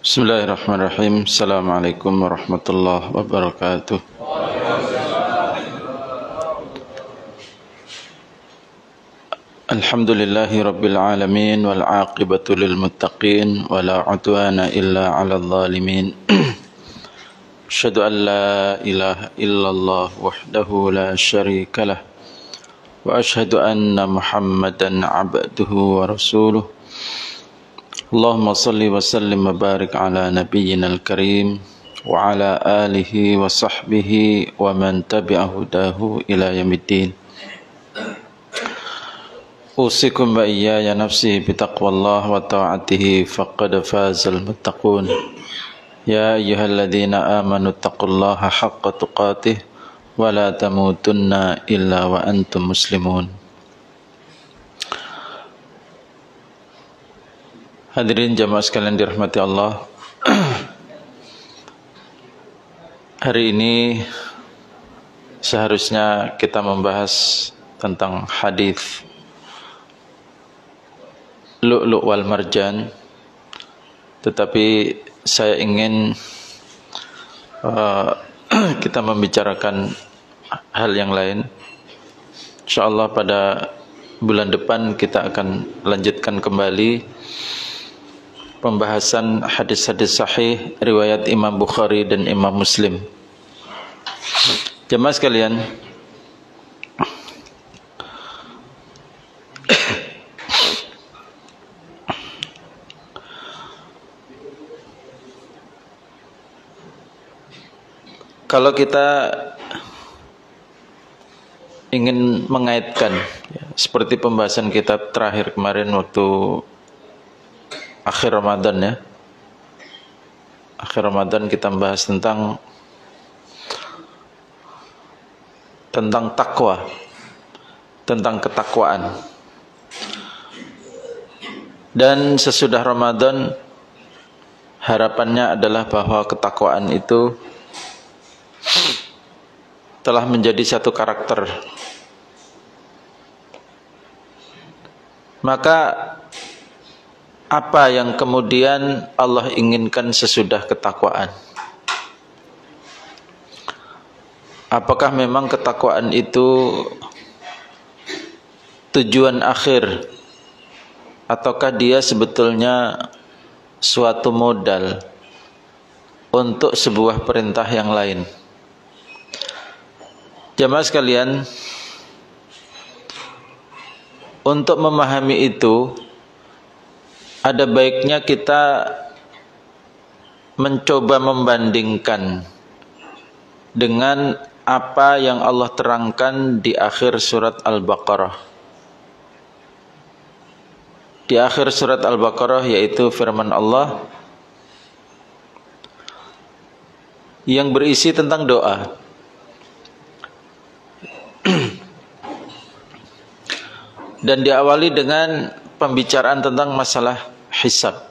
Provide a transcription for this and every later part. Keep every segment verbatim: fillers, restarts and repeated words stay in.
Bismillahirrahmanirrahim. Assalamualaikum warahmatullahi wabarakatuh. Alhamdulillahi rabbil alamin wal aqibatu lil muttaqin wala udwana illa 'alal zalimin. Asyhadu an la ilaha illallah wahdahu la syarika lah wa asyhadu anna Muhammadan 'abduhu wa rasuluh. Allahumma salli wa sallim wa barik ala nabiyyina al-karim wa ala alihi wa sahbihi wa man tabi'a hudahu ila yaumiddin. Usikum wa iyaya nafsi bitaqwallah wa ta'atihi faqad fazal muttaqun. Ya ayyuhalladzina amanu taqullaha haqqa tuqatih wa la tamutunna illa wa antum muslimun. Hadirin jamaah sekalian dirahmati Allah. Hari ini seharusnya kita membahas tentang hadis Lu'lu' wal Marjan, tetapi saya ingin uh, kita membicarakan hal yang lain. InsyaAllah pada bulan depan kita akan lanjutkan kembali pembahasan hadis-hadis sahih riwayat Imam Bukhari dan Imam Muslim. Jemaah sekalian, kalau kita ingin mengaitkan ya, seperti pembahasan kita terakhir kemarin waktu akhir Ramadan ya. Akhir Ramadan kita membahas tentang tentang takwa, tentang ketakwaan. Dan sesudah Ramadan harapannya adalah bahwa ketakwaan itu telah menjadi satu karakter. Maka apa yang kemudian Allah inginkan sesudah ketakwaan? Apakah memang ketakwaan itu tujuan akhir, ataukah dia sebetulnya suatu modal untuk sebuah perintah yang lain? Jamaah sekalian, untuk memahami itu ada baiknya kita mencoba membandingkan dengan apa yang Allah terangkan di akhir surat Al-Baqarah. Di akhir surat Al-Baqarah yaitu firman Allah yang berisi tentang doa. Dan diawali dengan pembicaraan tentang masalah hisab,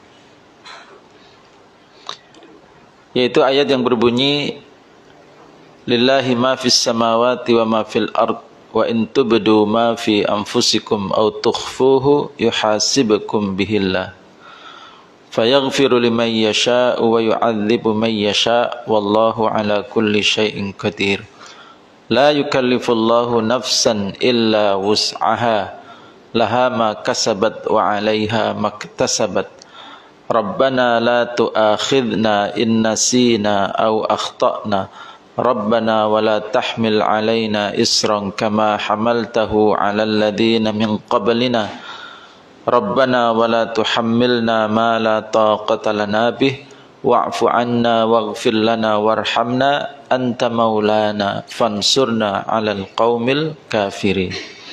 yaitu ayat yang berbunyi lillahi ma fis samawati wa ma fil ard wa in tubdu ma fi anfusikum aw tukhfuhu yuhasibukum bihillah fayaghfiru liman yasha'u wa yu'adzibu man yasha' wallahu ala kulli syai'in qadir. La yukallifullahu nafsan illa wus'aha laha ma kasabat wa 'alaiha maktasabat. Rabbana la tu'akhidna in nasina aw akhtana. Rabbana wa la tahmil 'alaina isran kama hamaltahu 'alal ladzina min qablina. Rabbana wa la tuhammilna ma la taqata lana bih wa'fu 'anna waghfir lana warhamna anta maulana fansurna 'alal qaumil kafirin.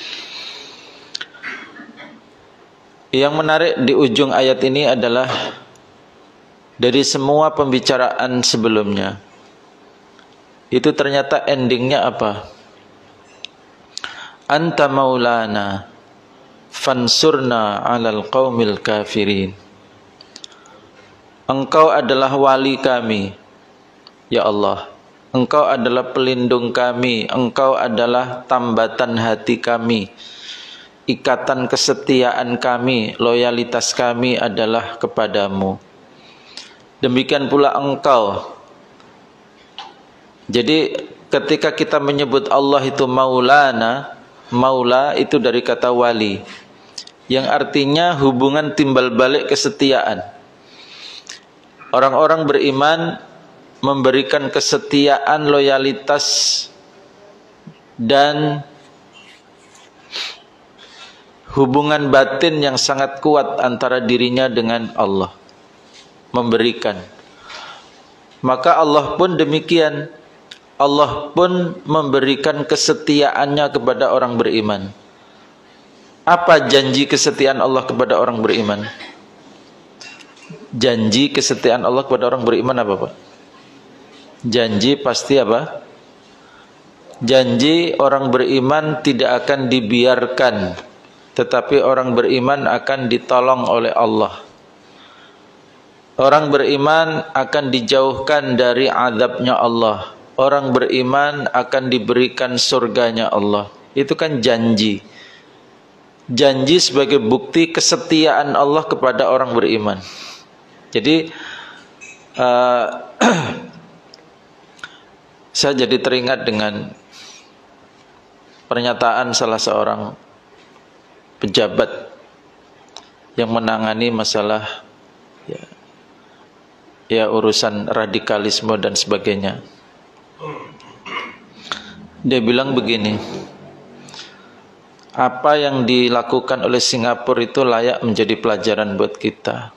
Yang menarik di ujung ayat ini adalah dari semua pembicaraan sebelumnya itu ternyata endingnya apa? Anta maulana fansurna 'alal qaumil kafirin. Engkau adalah wali kami, ya Allah. Engkau adalah pelindung kami, Engkau adalah tambatan hati kami, ikatan kesetiaan kami, loyalitas kami adalah kepadamu. Demikian pula engkau. Jadi ketika kita menyebut Allah itu Maulana, Maula itu dari kata wali, yang artinya hubungan timbal balik kesetiaan. Orang-orang beriman memberikan kesetiaan, loyalitas, dan hubungan batin yang sangat kuat antara dirinya dengan Allah. Memberikan. Maka Allah pun demikian. Allah pun memberikan kesetiaannya kepada orang beriman. Apa janji kesetiaan Allah kepada orang beriman? Janji kesetiaan Allah kepada orang beriman apa, Pak? Janji pasti apa? Janji orang beriman tidak akan dibiarkan, tetapi orang beriman akan ditolong oleh Allah. Orang beriman akan dijauhkan dari azabnya Allah. Orang beriman akan diberikan surganya Allah. Itu kan janji. Janji sebagai bukti kesetiaan Allah kepada orang beriman. Jadi uh, saya jadi teringat dengan pernyataan salah seorang pejabat yang menangani masalah ya, ya urusan radikalisme dan sebagainya. Dia bilang begini, apa yang dilakukan oleh Singapura itu layak menjadi pelajaran buat kita,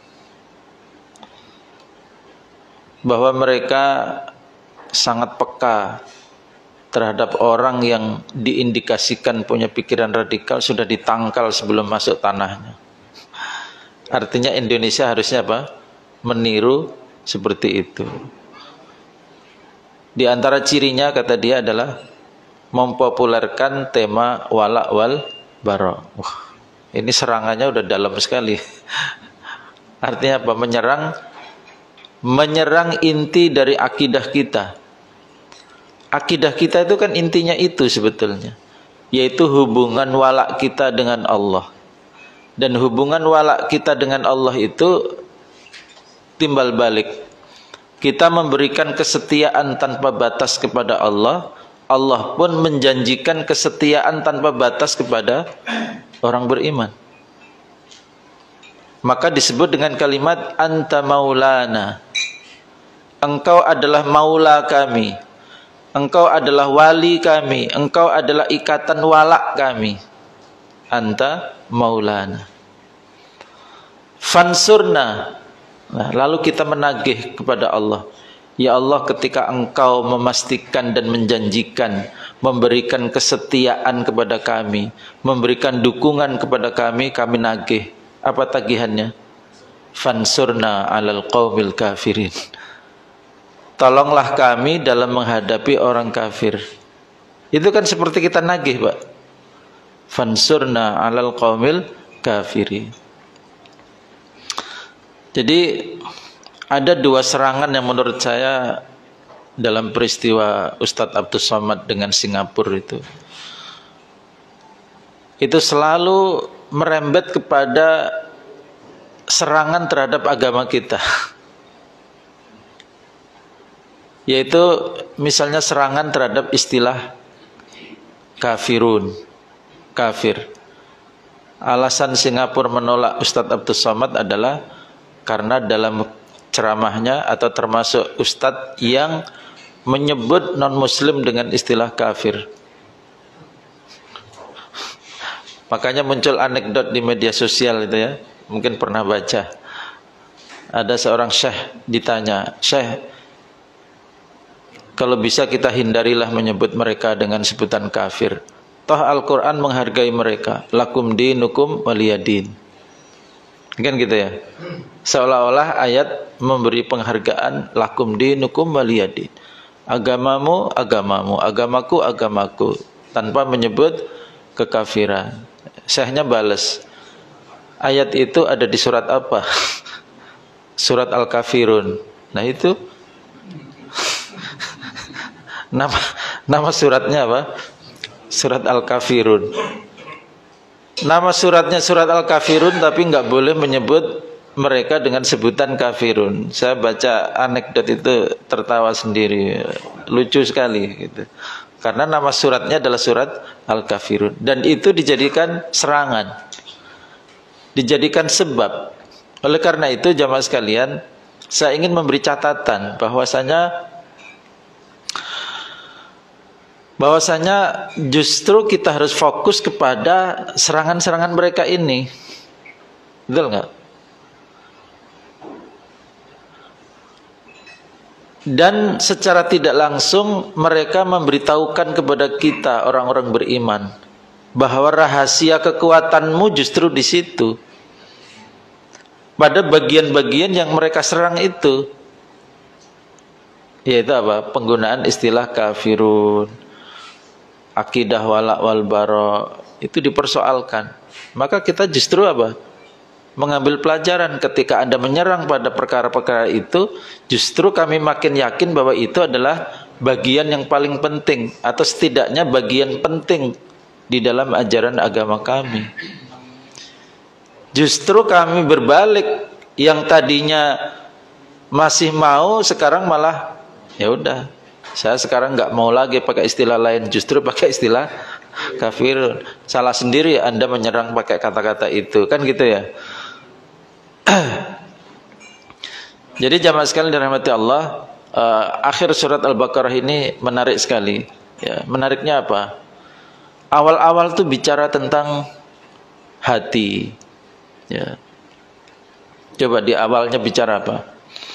bahwa mereka sangat peka terhadap orang yang diindikasikan punya pikiran radikal, sudah ditangkal sebelum masuk tanahnya. Artinya Indonesia harusnya apa? Meniru seperti itu. Di antara cirinya, kata dia, adalah mempopulerkan tema wala wal bara. Wah, ini serangannya udah dalam sekali. Artinya apa? Menyerang menyerang inti dari akidah kita. Akidah kita itu kan intinya itu sebetulnya, yaitu hubungan wala kita dengan Allah. Dan hubungan wala kita dengan Allah itu timbal balik. Kita memberikan kesetiaan tanpa batas kepada Allah, Allah pun menjanjikan kesetiaan tanpa batas kepada orang beriman. Maka disebut dengan kalimat anta maulana. Engkau adalah maula kami. Engkau adalah wali kami. Engkau adalah ikatan wala kami. Anta maulana. Fansurna. Nah, lalu kita menagih kepada Allah. Ya Allah, ketika engkau memastikan dan menjanjikan, memberikan kesetiaan kepada kami, memberikan dukungan kepada kami, kami nagih. Apa tagihannya? Fansurna alal qaumil kafirin. Tolonglah kami dalam menghadapi orang kafir. Itu kan seperti kita nagih, Pak. Fansurna alal qaumil kafirin. Jadi ada dua serangan yang menurut saya dalam peristiwa Ustadz Abdus Somad dengan Singapura itu. Itu selalu merembet kepada serangan terhadap agama kita. Yaitu misalnya serangan terhadap istilah kafirun, kafir. Alasan Singapura menolak Ustadz Abdus Somad adalah karena dalam ceramahnya atau termasuk ustadz yang menyebut non-muslim dengan istilah kafir. Makanya muncul anekdot di media sosial itu ya, mungkin pernah baca. Ada seorang syekh ditanya, "Syekh, kalau bisa kita hindarilah menyebut mereka dengan sebutan kafir. Toh Al-Quran menghargai mereka. Lakum dinukum waliyadin." Kan gitu ya. Seolah-olah ayat memberi penghargaan lakum dinukum waliyadin. Agamamu, agamamu, agamaku, agamaku, tanpa menyebut kekafiran. Syekhnya balas, ayat itu ada di surat apa? Surat Al-Kafirun. Nah itu nama nama suratnya apa? Surat Al-Kafirun. Nama suratnya surat Al-Kafirun, tapi nggak boleh menyebut mereka dengan sebutan kafirun. Saya baca anekdot itu tertawa sendiri, lucu sekali gitu. Karena nama suratnya adalah surat Al-Kafirun, dan itu dijadikan serangan, dijadikan sebab. Oleh karena itu jamaah sekalian, saya ingin memberi catatan bahwasanya bahwasanya justru kita harus fokus kepada serangan-serangan mereka ini. Betul nggak? Dan secara tidak langsung mereka memberitahukan kepada kita orang-orang beriman bahwa rahasia kekuatanmu justru di situ, pada bagian-bagian yang mereka serang itu, yaitu apa? Penggunaan istilah kafirun, akidah wala wal bara, itu dipersoalkan. Maka kita justru apa? Mengambil pelajaran. Ketika Anda menyerang pada perkara-perkara itu, justru kami makin yakin bahwa itu adalah bagian yang paling penting, atau setidaknya bagian penting di dalam ajaran agama kami. Justru kami berbalik, yang tadinya masih mau, sekarang malah ya udah, saya sekarang nggak mau lagi pakai istilah lain, justru pakai istilah kafir. Salah sendiri Anda menyerang pakai kata-kata itu, kan gitu ya. Jadi jamaah sekalian dirahmati Allah, uh, akhir surat Al-Baqarah ini menarik sekali. Ya, menariknya apa? Awal-awal tuh bicara tentang hati. Ya. Coba di awalnya bicara apa?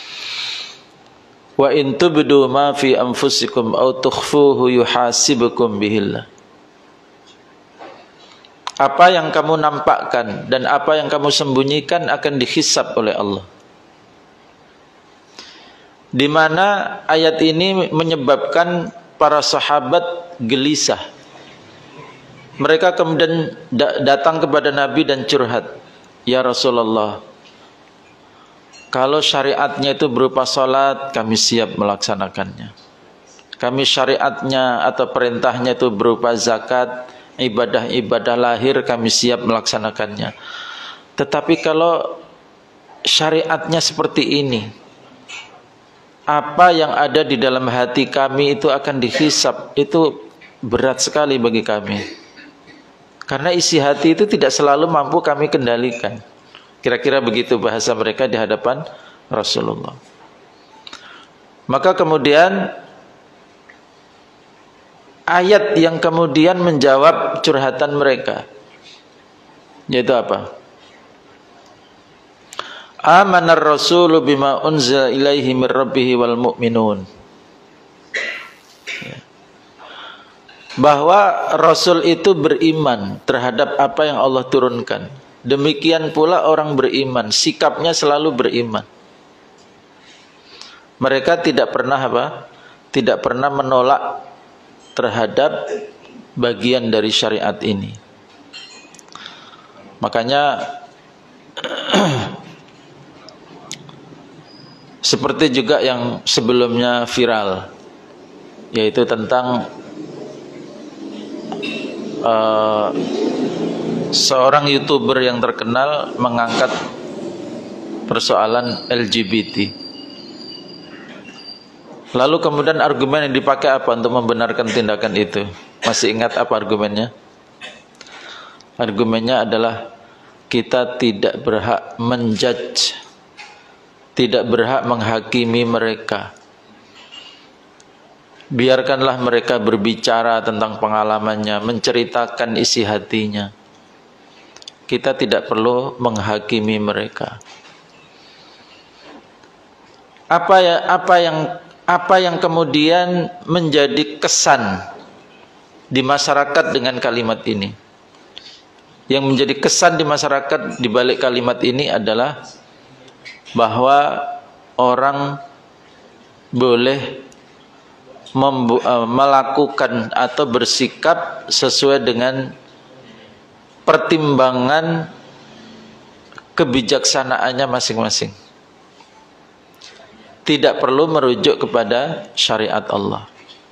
Wa in tubdu ma fi anfusikum aw tukhfuhu yuhasibukum bihillah. Apa yang kamu nampakkan dan apa yang kamu sembunyikan akan dihisab oleh Allah. Di mana ayat ini menyebabkan para sahabat gelisah. Mereka kemudian datang kepada Nabi dan curhat, ya Rasulullah, kalau syariatnya itu berupa salat, kami siap melaksanakannya. Kami syariatnya atau perintahnya itu berupa zakat, ibadah-ibadah lahir, kami siap melaksanakannya. Tetapi kalau syariatnya seperti ini, apa yang ada di dalam hati kami itu akan dihisab. Itu berat sekali bagi kami, karena isi hati itu tidak selalu mampu kami kendalikan. Kira-kira begitu bahasa mereka di hadapan Rasulullah. Maka kemudian ayat yang kemudian menjawab curhatan mereka, yaitu apa? Amanar rasulu bima unzila ilaihi mir rabbihi wal mu'minun. Bahwa Rasul itu beriman terhadap apa yang Allah turunkan. Demikian pula orang beriman, sikapnya selalu beriman. Mereka tidak pernah apa? Tidak pernah menolak terhadap bagian dari syariat ini. Makanya seperti juga yang sebelumnya viral, yaitu tentang uh, seorang YouTuber yang terkenal mengangkat persoalan L G B T. Lalu kemudian argumen yang dipakai apa untuk membenarkan tindakan itu? Masih ingat apa argumennya? Argumennya adalah kita tidak berhak menjudge, tidak berhak menghakimi mereka. Biarkanlah mereka berbicara tentang pengalamannya, menceritakan isi hatinya. Kita tidak perlu menghakimi mereka. Apa ya, apa yang apa yang kemudian menjadi kesan di masyarakat dengan kalimat ini? Yang menjadi kesan di masyarakat di balik kalimat ini adalah bahwa orang boleh melakukan atau bersikap sesuai dengan pertimbangan kebijaksanaannya masing-masing. Tidak perlu merujuk kepada syariat Allah.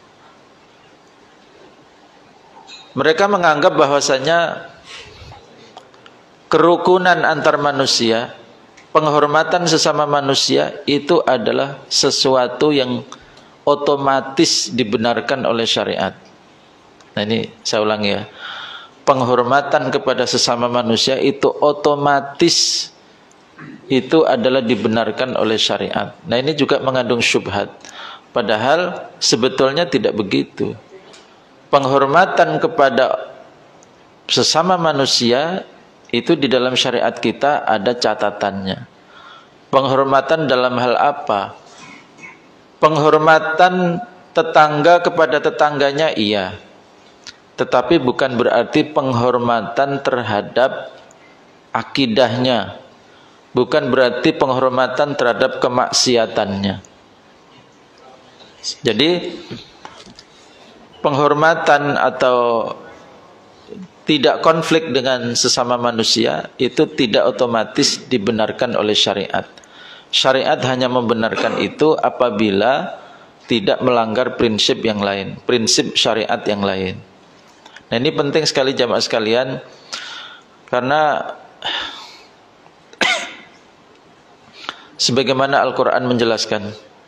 Mereka menganggap bahwasanya kerukunan antar manusia penghormatan sesama manusia itu adalah sesuatu yang otomatis dibenarkan oleh syariat. Nah ini saya ulangi ya. Penghormatan kepada sesama manusia itu otomatis itu adalah dibenarkan oleh syariat. Nah ini juga mengandung syubhat. Padahal sebetulnya tidak begitu. Penghormatan kepada sesama manusia itu di dalam syariat kita ada catatannya. Penghormatan dalam hal apa? Penghormatan tetangga kepada tetangganya iya. Tetapi bukan berarti penghormatan terhadap akidahnya. Bukan berarti penghormatan terhadap kemaksiatannya. Jadi penghormatan atau tidak konflik dengan sesama manusia itu tidak otomatis dibenarkan oleh syariat. Syariat hanya membenarkan itu apabila tidak melanggar prinsip yang lain, prinsip syariat yang lain. Nah ini penting sekali jamaah sekalian, karena sebagaimana Al-Quran menjelaskan,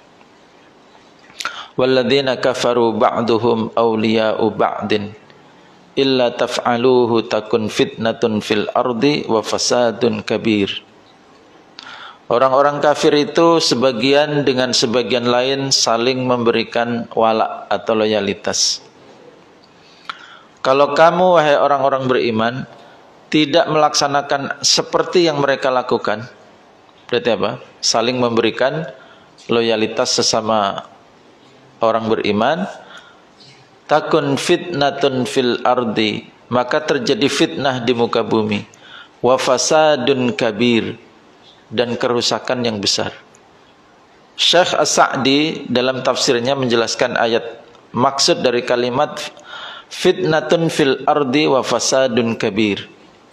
walladzina kafaru ba'duhum awliya'u ba'din illa taf'aluhu takun fitnatun fil ardi wa fasadun kabir. Orang-orang kafir itu sebagian dengan sebagian lain saling memberikan wala atau loyalitas. Kalau kamu wahai orang-orang beriman tidak melaksanakan seperti yang mereka lakukan, berarti apa? Saling memberikan loyalitas sesama orang beriman, takun fitnatun fil ardi, maka terjadi fitnah di muka bumi, wa fasadun kabir, dan kerusakan yang besar. Syekh As-Sa'di dalam tafsirnya menjelaskan ayat, maksud dari kalimat fitnatun fil ardi wa fasadun kabir,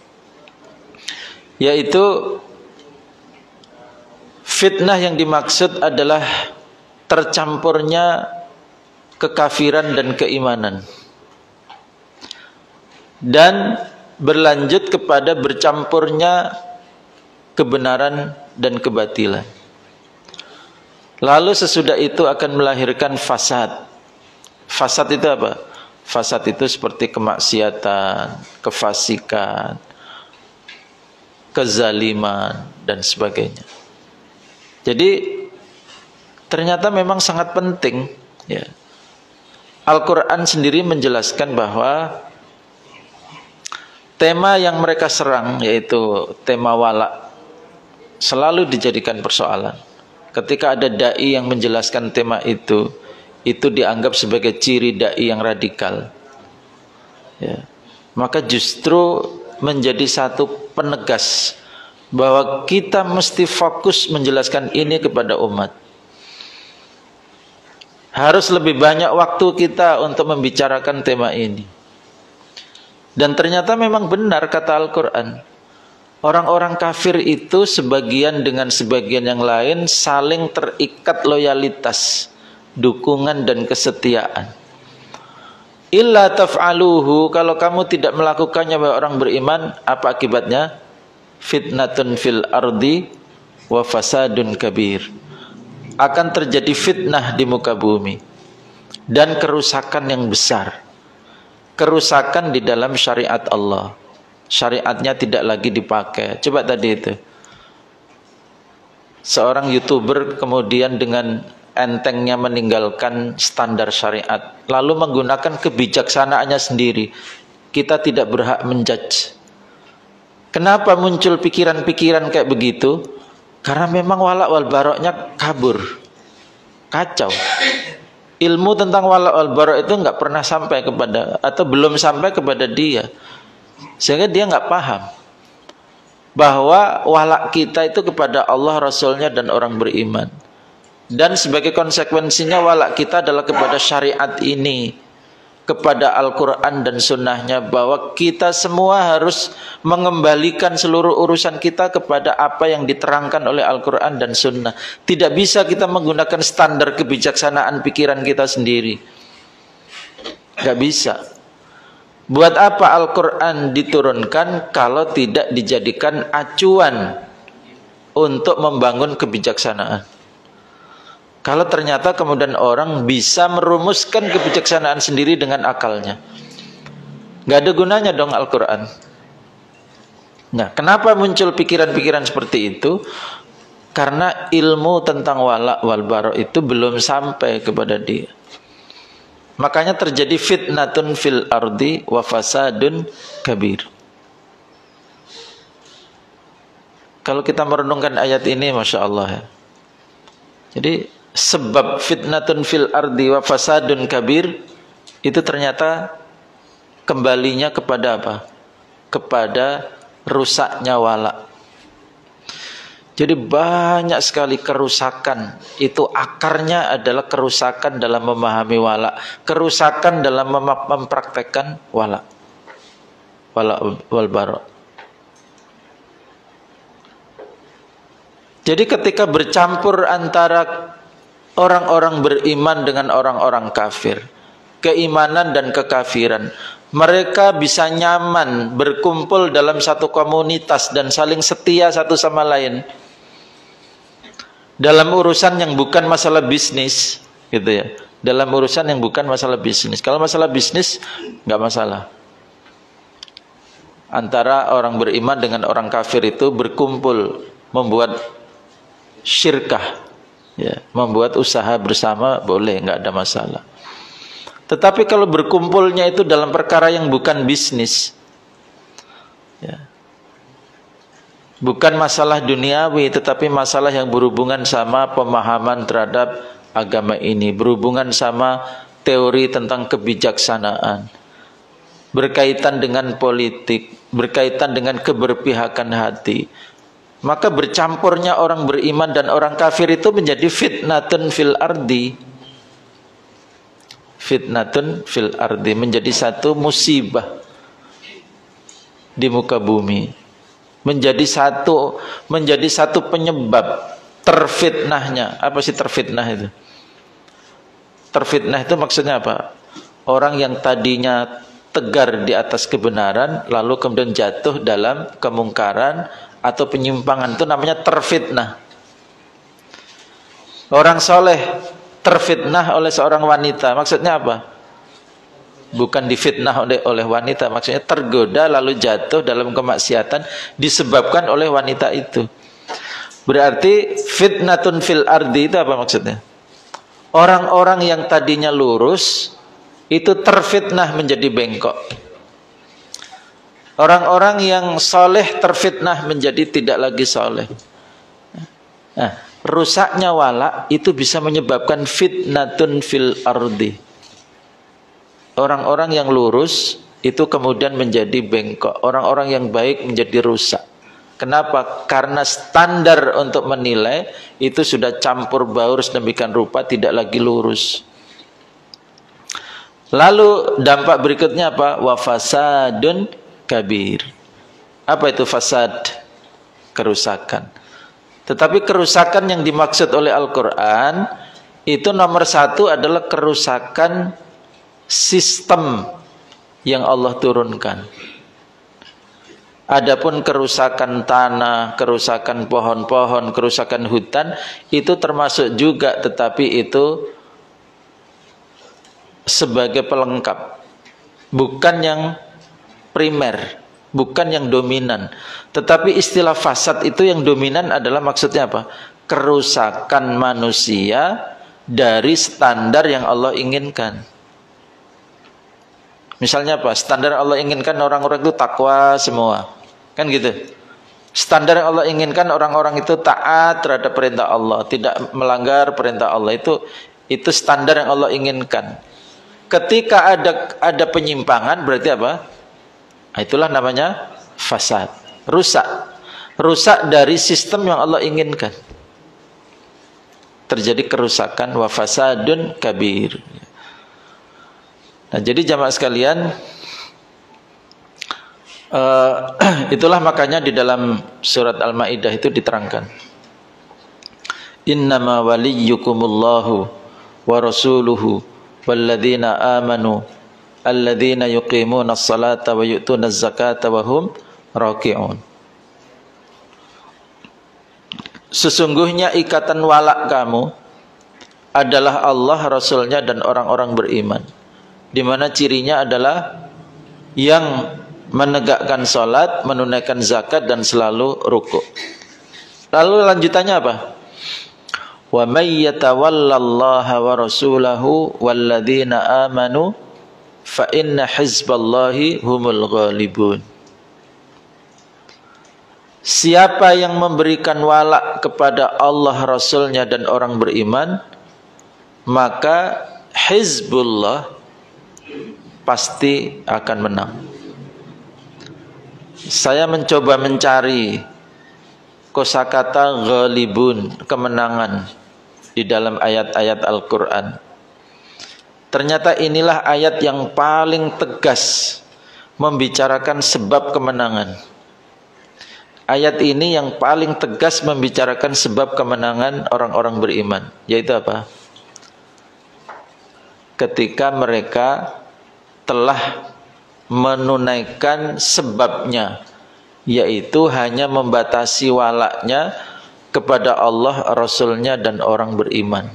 yaitu fitnah yang dimaksud adalah tercampurnya kekafiran dan keimanan, dan berlanjut kepada bercampurnya kebenaran dan kebatilan. Lalu sesudah itu akan melahirkan fasad. Fasad itu apa? Fasad itu seperti kemaksiatan, kefasikan, kezaliman, dan sebagainya. Jadi ternyata memang sangat penting ya. Al-Quran sendiri menjelaskan bahwa tema yang mereka serang, yaitu tema wala, selalu dijadikan persoalan. Ketika ada da'i yang menjelaskan tema itu, itu dianggap sebagai ciri da'i yang radikal ya. Maka justru menjadi satu penegas bahwa kita mesti fokus menjelaskan ini kepada umat. Harus lebih banyak waktu kita untuk membicarakan tema ini. Dan ternyata memang benar kata Al-Quran. Orang-orang kafir itu sebagian dengan sebagian yang lain saling terikat loyalitas, dukungan dan kesetiaan. Illa taf'aluhu, kalau kamu tidak melakukannya wahai orang beriman, apa akibatnya? Fitnatun fil ardi wa fasadun kabir. Akan terjadi fitnah di muka bumi dan kerusakan yang besar. Kerusakan di dalam syariat Allah. Syariatnya tidak lagi dipakai. Coba tadi itu, seorang YouTuber kemudian dengan entengnya meninggalkan standar syariat, lalu menggunakan kebijaksanaannya sendiri. Kita tidak berhak menjudge. Kenapa muncul pikiran-pikiran kayak begitu? Karena memang wala wal baroknya kabur, kacau. Ilmu tentang wala wal barok itu nggak pernah sampai kepada, atau belum sampai kepada dia, sehingga dia nggak paham bahwa wala kita itu kepada Allah, Rasulnya, dan orang beriman. Dan sebagai konsekuensinya wala kita adalah kepada syariat ini, kepada Al-Quran dan sunnahnya, bahwa kita semua harus mengembalikan seluruh urusan kita kepada apa yang diterangkan oleh Al-Quran dan sunnah. Tidak bisa kita menggunakan standar kebijaksanaan pikiran kita sendiri. Gak bisa. Buat apa Al-Quran diturunkan kalau tidak dijadikan acuan untuk membangun kebijaksanaan. Kalau ternyata kemudian orang bisa merumuskan kebijaksanaan sendiri dengan akalnya, nggak ada gunanya dong Al-Quran. Nah, kenapa muncul pikiran-pikiran seperti itu? Karena ilmu tentang wala wal bara itu belum sampai kepada dia. Makanya terjadi fitnatun fil ardi wa fasadun kabir. Kalau kita merenungkan ayat ini, Masya Allah ya. Jadi sebab fitnatun fil ardi wa fasadun kabir itu ternyata kembalinya kepada apa? Kepada rusaknya wala. Jadi banyak sekali kerusakan. Itu akarnya adalah kerusakan dalam memahami wala, kerusakan dalam mem mempraktekkan wala, wala wal bara. Jadi ketika bercampur antara orang-orang beriman dengan orang-orang kafir, keimanan dan kekafiran, mereka bisa nyaman berkumpul dalam satu komunitas dan saling setia satu sama lain dalam urusan yang bukan masalah bisnis, gitu ya. Dalam urusan yang bukan masalah bisnis. Kalau masalah bisnis nggak masalah. Antara orang beriman dengan orang kafir itu berkumpul membuat syirkah, ya, membuat usaha bersama boleh, nggak ada masalah. Tetapi kalau berkumpulnya itu dalam perkara yang bukan bisnis, ya, bukan masalah duniawi, tetapi masalah yang berhubungan sama pemahaman terhadap agama ini, berhubungan sama teori tentang kebijaksanaan, berkaitan dengan politik, berkaitan dengan keberpihakan hati, maka bercampurnya orang beriman dan orang kafir itu menjadi fitnatun fil ardi. Fitnatun fil ardi, menjadi satu musibah di muka bumi. Menjadi satu menjadi satu penyebab terfitnahnya. Apa sih terfitnah itu? Terfitnah itu maksudnya apa? Orang yang tadinya tegar di atas kebenaran lalu kemudian jatuh dalam kemungkaran atau penyimpangan, itu namanya terfitnah. Orang soleh terfitnah oleh seorang wanita, maksudnya apa? Bukan difitnah oleh, oleh wanita, maksudnya tergoda lalu jatuh dalam kemaksiatan disebabkan oleh wanita itu. Berarti fitnatun fil ardi itu apa maksudnya? Orang-orang yang tadinya lurus itu terfitnah menjadi bengkok. Orang-orang yang soleh terfitnah menjadi tidak lagi soleh. Nah, rusaknya wala itu bisa menyebabkan fitnatun fil ardi. Orang-orang yang lurus itu kemudian menjadi bengkok. Orang-orang yang baik menjadi rusak. Kenapa? Karena standar untuk menilai itu sudah campur baur sedemikian rupa, tidak lagi lurus. Lalu dampak berikutnya apa? Wa fasadun kabir. Apa itu fasad? Kerusakan. Tetapi kerusakan yang dimaksud oleh Al-Quran itu nomor satu adalah kerusakan sistem yang Allah turunkan. Adapun kerusakan tanah, kerusakan pohon-pohon, kerusakan hutan itu termasuk juga, tetapi itu sebagai pelengkap, bukan yang primer, bukan yang dominan. Tetapi istilah fasad itu yang dominan adalah maksudnya apa? Kerusakan manusia dari standar yang Allah inginkan. Misalnya apa? Standar Allah inginkan orang-orang itu takwa semua, kan gitu. Standar yang Allah inginkan orang-orang itu taat terhadap perintah Allah, tidak melanggar perintah Allah. Itu itu standar yang Allah inginkan. Ketika ada ada penyimpangan berarti apa? Itulah namanya fasad, rusak. Rusak dari sistem yang Allah inginkan. Terjadi kerusakan, wa fasadun kabir. Nah, jadi jamaah sekalian, uh, itulah makanya di dalam surat Al-Maidah itu diterangkan, innama waliyyukumullahu wa rasuluhu walladzina amanu alladzina yuqimuna as-salata wa yu'tuna az-zakata wa hum raki'un. sesungguhnya ikatan walak kamu adalah Allah, Rasulnya, dan orang-orang beriman. Di mana cirinya adalah yang menegakkan salat, menunaikan zakat, dan selalu ruku'. Lalu lanjutannya apa? Wa may yatawallallaha wa rasulahu walladzina amanu fa inna hizballahi humul ghalibun. Siapa yang memberikan walak kepada Allah, Rasulnya, dan orang beriman, maka Hizbullah pasti akan menang. Saya mencoba mencari kosakata ghalibun, kemenangan, di dalam ayat-ayat Al-Quran. Ternyata inilah ayat yang paling tegas membicarakan sebab kemenangan. Ayat ini yang paling tegas membicarakan sebab kemenangan orang-orang beriman. Yaitu apa? Ketika mereka telah menunaikan sebabnya, yaitu hanya membatasi walaknya kepada Allah, Rasulnya, dan orang beriman.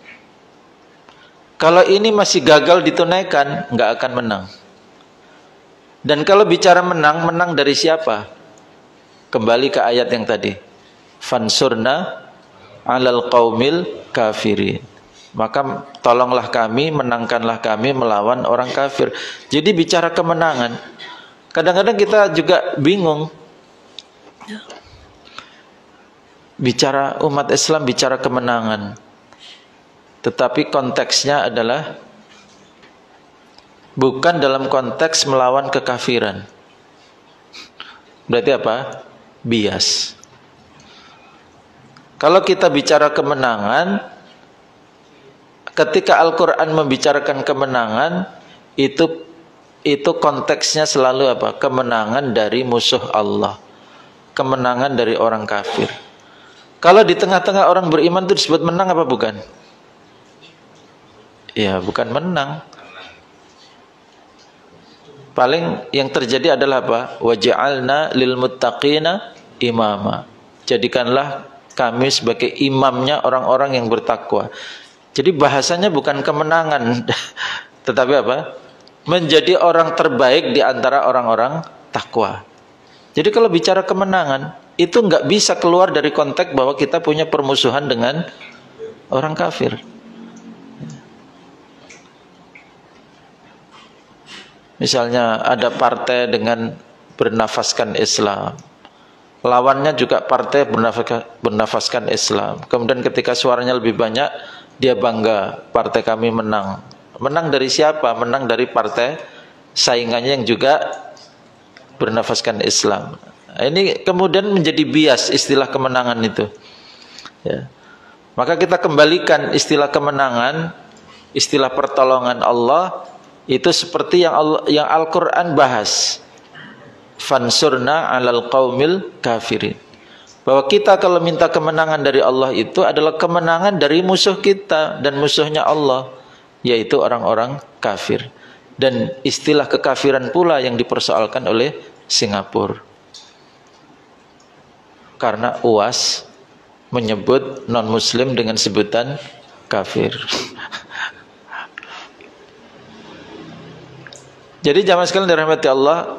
Kalau ini masih gagal ditunaikan, nggak akan menang. Dan kalau bicara menang, menang dari siapa? Kembali ke ayat yang tadi, fansurna alal qaumil kafirin. Maka tolonglah kami, menangkanlah kami melawan orang kafir. Jadi bicara kemenangan, kadang-kadang kita juga bingung. Bicara umat Islam, bicara kemenangan, tetapi konteksnya adalah bukan dalam konteks melawan kekafiran. Berarti apa? Bias. Kalau kita bicara kemenangan, ketika Al-Quran membicarakan kemenangan, itu itu konteksnya selalu apa? Kemenangan dari musuh Allah, kemenangan dari orang kafir. Kalau di tengah-tengah orang beriman itu disebut menang apa bukan? Ya, bukan menang. Paling yang terjadi adalah apa? Waja'alna lil muttaqina imama. Jadikanlah kami sebagai imamnya orang-orang yang bertakwa. Jadi bahasanya bukan kemenangan, tetapi apa? Menjadi orang terbaik di antara orang-orang takwa. Jadi kalau bicara kemenangan, itu nggak bisa keluar dari konteks bahwa kita punya permusuhan dengan orang kafir. Misalnya ada partai dengan bernafaskan Islam, lawannya juga partai bernafaskan Islam. Kemudian ketika suaranya lebih banyak, dia bangga, partai kami menang. Menang dari siapa? Menang dari partai saingannya yang juga bernafaskan Islam. Ini kemudian menjadi bias istilah kemenangan itu. Ya. Maka kita kembalikan istilah kemenangan, istilah pertolongan Allah, itu seperti yang Allah, yang Al-Quran bahas, fansurna alal qaumil kafirin. Bahwa kita kalau minta kemenangan dari Allah itu adalah kemenangan dari musuh kita dan musuhnya Allah, yaitu orang-orang kafir. Dan istilah kekafiran pula yang dipersoalkan oleh Singapura. Karena U A S menyebut non-muslim dengan sebutan kafir. Jadi jamaah sekalian dirahmati Allah,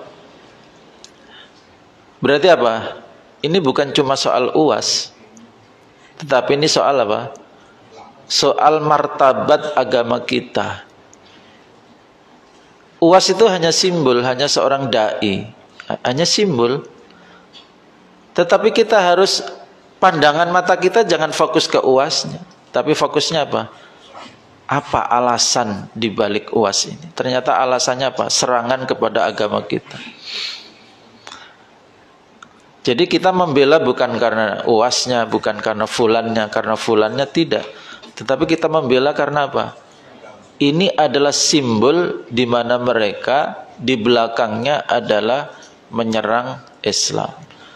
berarti apa? Ini bukan cuma soal U A S, tetapi ini soal apa? Soal martabat agama kita. U A S itu hanya simbol, hanya seorang dai, hanya simbol. Tetapi kita harus, pandangan mata kita jangan fokus ke U A S-nya, tapi fokusnya apa? Apa alasan dibalik U A S ini? Ternyata alasannya apa? Serangan kepada agama kita. Jadi kita membela bukan karena U A S-nya, bukan karena fulannya, karena fulannya tidak. Tetapi kita membela karena apa? Ini adalah simbol di mana mereka di belakangnya adalah menyerang Islam.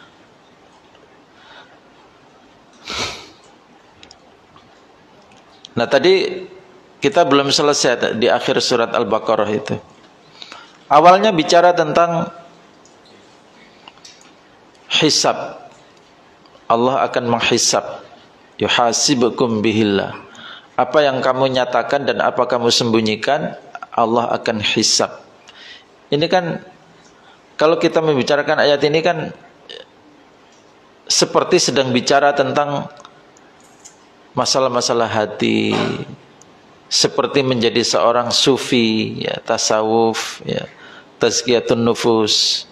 Nah tadi kita belum selesai di akhir surat Al-Baqarah itu. Awalnya bicara tentang hisab, Allah akan menghisab. Yuhasibukum bihillah. Apa yang kamu nyatakan dan apa kamu sembunyikan, Allah akan hisab. Ini kan, kalau kita membicarakan ayat ini kan seperti sedang bicara tentang masalah-masalah hati, seperti menjadi seorang sufi, ya, tasawuf, ya, tazkiyatun nufus.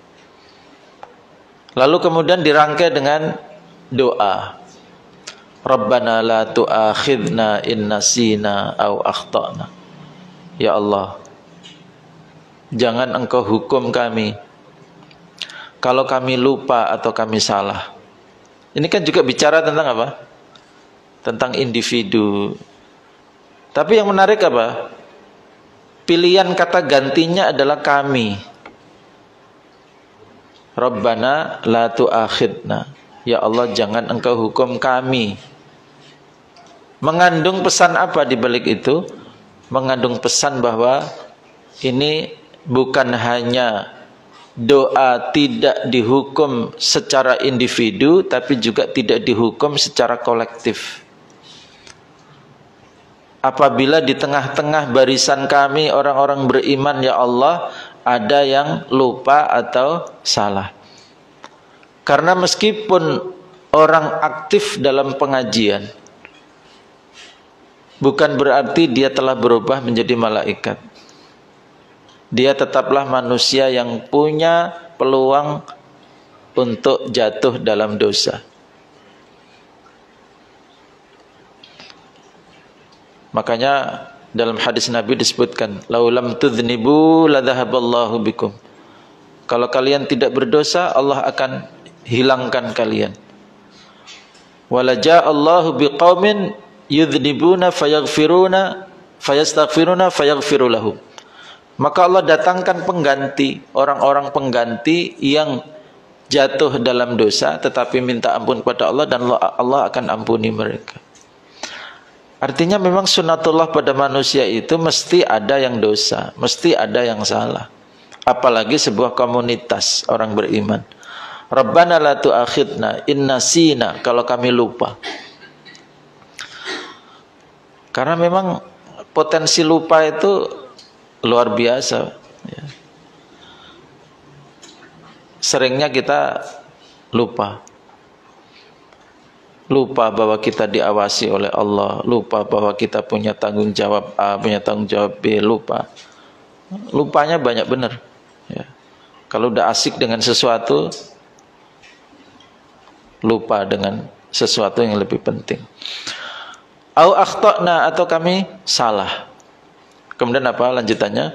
Lalu kemudian dirangkai dengan doa. Rabbana la tu'akhidna in nasina aw akhtana. Ya Allah, jangan engkau hukum kami kalau kami lupa atau kami salah. Ini kan juga bicara tentang apa? Tentang individu. Tapi yang menarik apa? Pilihan kata gantinya adalah kami. Rabbana la tu'akhidna. Ya Allah, jangan engkau hukum kami. Mengandung pesan apa di balik itu? Mengandung pesan bahwa ini bukan hanya doa tidak dihukum secara individu, tapi juga tidak dihukum secara kolektif. Apabila di tengah-tengah barisan kami orang-orang beriman, ya Allah, ada yang lupa atau salah. Karena meskipun orang aktif dalam pengajian, bukan berarti dia telah berubah menjadi malaikat. Dia tetaplah manusia yang punya peluang untuk jatuh dalam dosa. Makanya dalam hadis Nabi disebutkan, laulam tudhnibu ladhahaballahu bikum. Kalau kalian tidak berdosa, Allah akan hilangkan kalian. Walaja'allahu biqaumin yudhnibuna fayaghfiruna fayastaghfiruna fayaghfiru lahum. Maka Allah datangkan pengganti, orang-orang pengganti yang jatuh dalam dosa tetapi minta ampun kepada Allah, dan Allah akan ampuni mereka. Artinya memang sunatullah pada manusia itu mesti ada yang dosa, mesti ada yang salah. Apalagi sebuah komunitas orang beriman. Rabbana la tu'akhidna in nasina, kalau kami lupa. Karena memang potensi lupa itu luar biasa, ya. Seringnya kita lupa. Lupa bahwa kita diawasi oleh Allah, lupa bahwa kita punya tanggung jawab A, punya tanggung jawab B, lupa. Lupanya banyak benar, ya. Kalau udah asik dengan sesuatu, lupa dengan sesuatu yang lebih penting. Au akhtana, atau kami salah. Kemudian apa lanjutannya?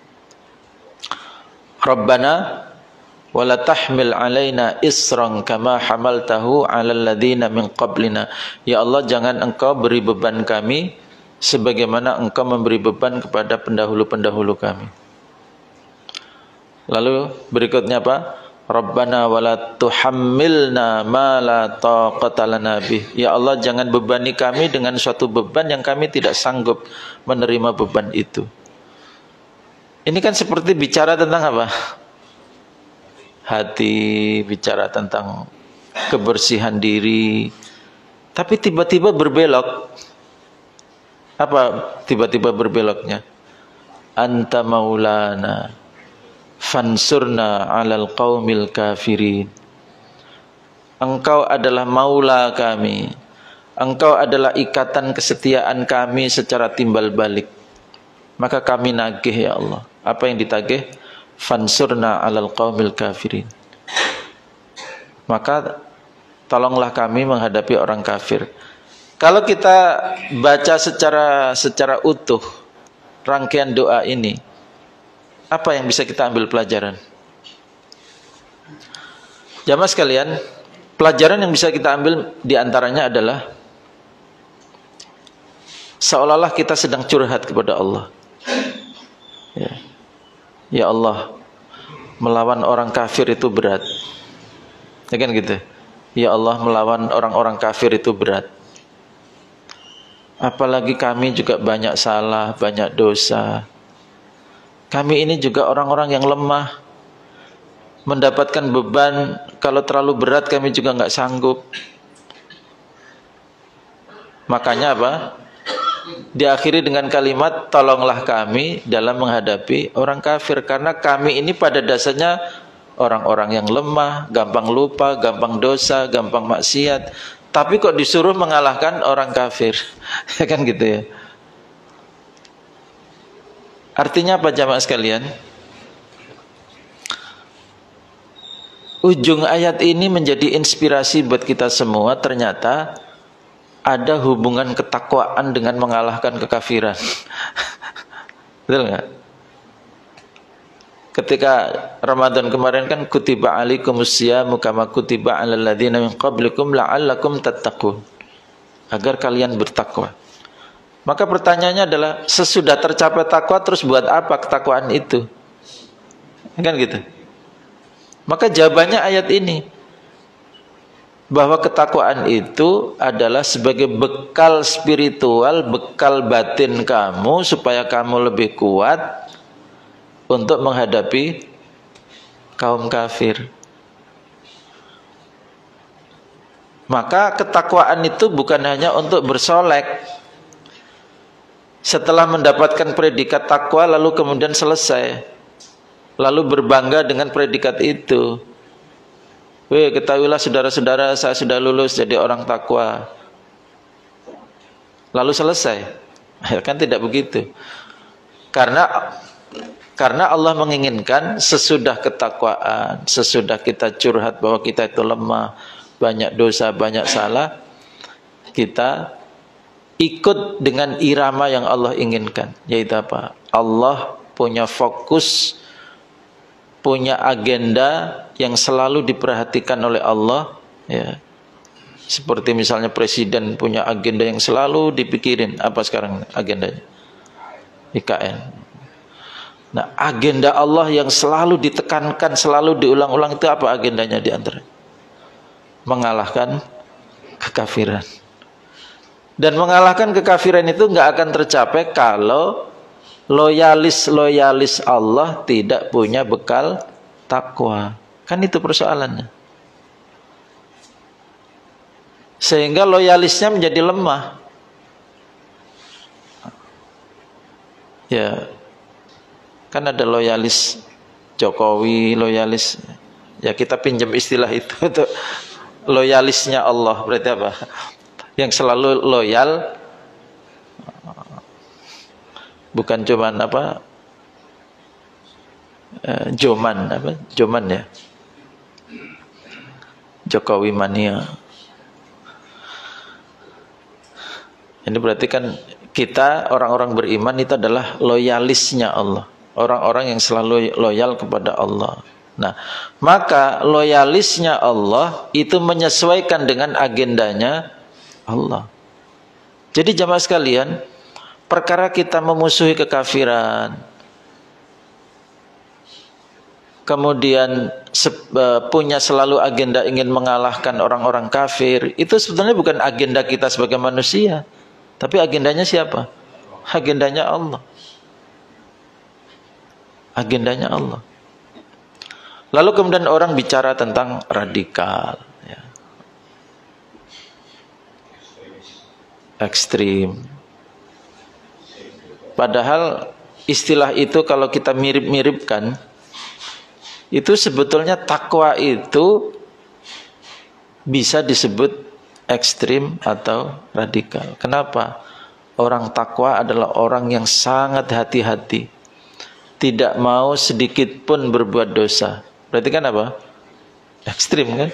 Rabbana wala tahmil alaina isran kama hamaltahu alal ladzina min qablina. Ya Allah, jangan engkau beri beban kami sebagaimana engkau memberi beban kepada pendahulu-pendahulu kami. Lalu berikutnya apa? Rabbana wala tuhammilna ma la taqata lana bih. Ya Allah, jangan bebani kami dengan suatu beban yang kami tidak sanggup menerima beban itu. Ini kan seperti bicara tentang apa? Hati, bicara tentang kebersihan diri. Tapi tiba-tiba berbelok. Apa tiba-tiba berbeloknya? Anta maulana fansurna alal qaumil kafirin. Engkau adalah maula kami. Engkau adalah ikatan kesetiaan kami secara timbal balik. Maka kami nagih, ya Allah. Apa yang ditagih? Fansurna alal qaumil kafirin. Maka tolonglah kami menghadapi orang kafir. Kalau kita baca secara secara utuh rangkaian doa ini, apa yang bisa kita ambil pelajaran? Jamaah sekalian, pelajaran yang bisa kita ambil diantaranya adalah seolah-olah kita sedang curhat kepada Allah. Ya. Ya Allah, melawan orang kafir itu berat. Ya kan gitu. Ya Allah, melawan orang-orang kafir itu berat. Apalagi kami juga banyak salah, banyak dosa. Kami ini juga orang-orang yang lemah. mendapatkan beban, kalau terlalu berat kami juga nggak sanggup. Makanya apa? Diakhiri dengan kalimat tolonglah kami dalam menghadapi orang kafir, karena kami ini pada dasarnya orang-orang yang lemah, gampang lupa, gampang dosa, gampang maksiat. Tapi kok disuruh mengalahkan orang kafir? Ya kan gitu ya. Artinya apa jamaah sekalian? Ujung ayat ini menjadi inspirasi buat kita semua. Ternyata ada hubungan ketakwaan dengan mengalahkan kekafiran. Betul nggak? Ketika Ramadan kemarin kan kutiba alaikumus syiyamu kama kutiba alal ladzina min qablikum la'allakum tattaqun, agar kalian bertakwa. Maka pertanyaannya adalah, sesudah tercapai takwa terus buat apa ketakwaan itu? Kan gitu. Maka jawabannya ayat ini, bahwa ketakwaan itu adalah sebagai bekal spiritual, bekal batin kamu supaya kamu lebih kuat untuk menghadapi kaum kafir. Maka ketakwaan itu bukan hanya untuk bersolek setelah mendapatkan predikat takwa lalu kemudian selesai, lalu berbangga dengan predikat itu. Weh, ketahuilah saudara-saudara, saya sudah lulus jadi orang takwa, lalu selesai. Ya kan tidak begitu. Karena Karena Allah menginginkan sesudah ketakwaan, sesudah kita curhat bahwa kita itu lemah, banyak dosa, banyak salah, kita ikut dengan irama yang Allah inginkan. Yaitu apa? Allah punya fokus, punya agenda yang selalu diperhatikan oleh Allah. Ya. Seperti misalnya presiden punya agenda yang selalu dipikirin. Apa sekarang agendanya? I K N. Nah, agenda Allah yang selalu ditekankan, selalu diulang-ulang itu apa agendanya di antara? Mengalahkan kekafiran. Dan mengalahkan kekafiran itu nggak akan tercapai kalau loyalis-loyalis Allah tidak punya bekal takwa. Kan itu persoalannya. Sehingga loyalisnya menjadi lemah. Ya. Kan ada loyalis Jokowi, loyalis, ya kita pinjam istilah itu, itu loyalisnya Allah berarti apa? Yang selalu loyal, bukan cuman apa, eh, Joman apa, Joman ya, Jokowi mania. Ini berarti kan kita orang-orang beriman itu adalah loyalisnya Allah. Orang-orang yang selalu loyal kepada Allah. Nah, maka loyalisnya Allah itu menyesuaikan dengan agendanya Allah. Jadi jamaah sekalian, perkara kita memusuhi kekafiran, kemudian punya selalu agenda ingin mengalahkan orang-orang kafir, itu sebenarnya bukan agenda kita sebagai manusia, tapi agendanya siapa? Agendanya Allah. Agendanya Allah. Lalu kemudian orang bicara tentang radikal, ya. Ekstrim. Padahal istilah itu kalau kita mirip-miripkan, itu sebetulnya takwa itu bisa disebut ekstrim atau radikal. Kenapa? Orang takwa adalah orang yang sangat hati-hati, tidak mau sedikit pun berbuat dosa. Berarti kan apa? Ekstrim kan?